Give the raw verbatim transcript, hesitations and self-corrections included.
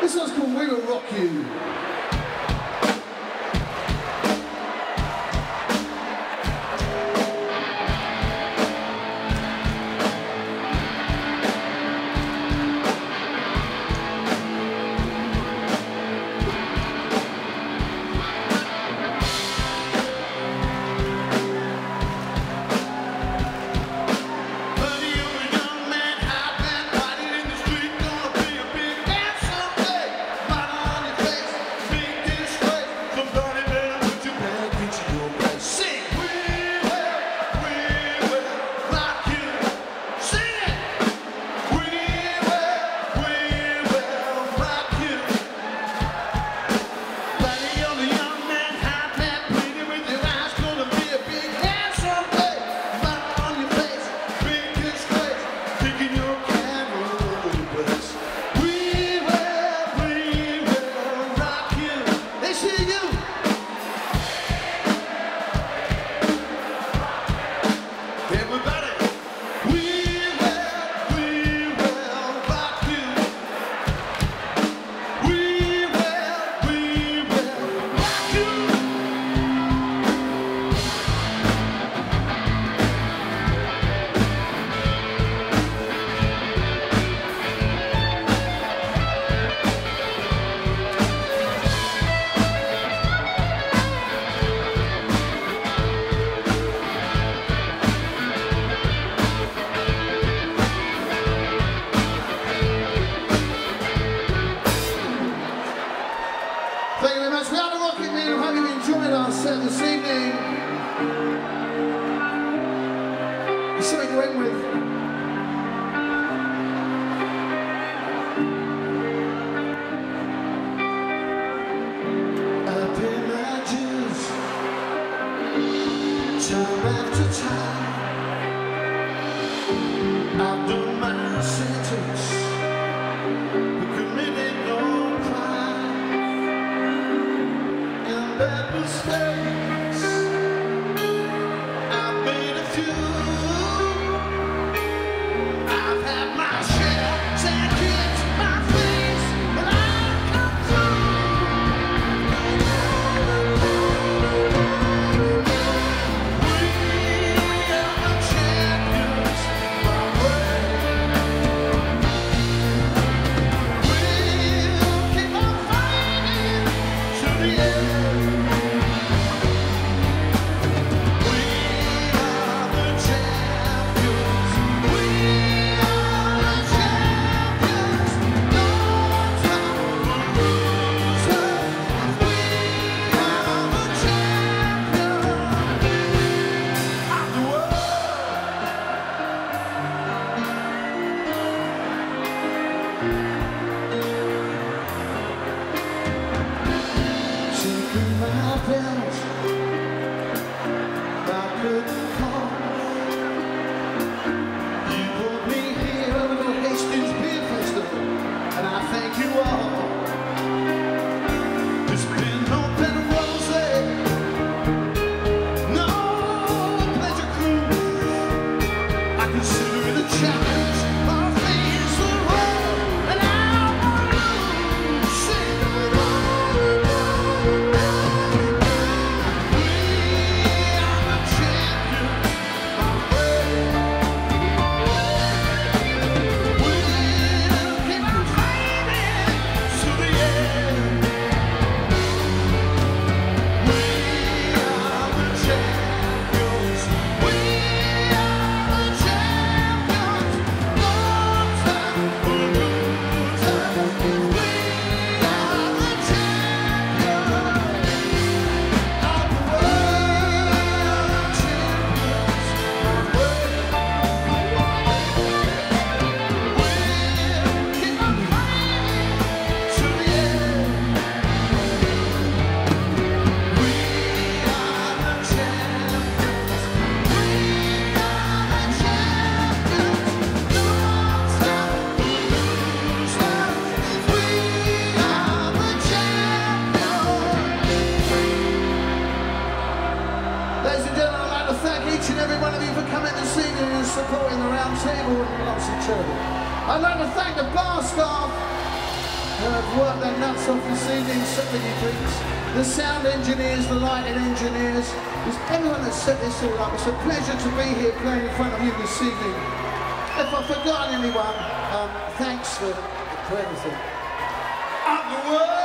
This one's called We Will Rock You. Thank you very much. We are the Rockitmen. I hope you've enjoyed our set this evening. It's something to end with. I've been my dues, time after time. I've done my sentence, but committed no crime. Bad mistakes, I've made a few. I've had my share, sad kids, my face, but I've come through. We are the champions, my way. We'll keep on fighting to the end. Challenge, my face will roll, and I I've worked their nuts off this evening, so many things. The sound engineers, the lighting engineers, it's everyone that set this all up. It's a pleasure to be here playing in front of you this evening. If I've forgotten anyone, um, thanks for, for everything. Up the world!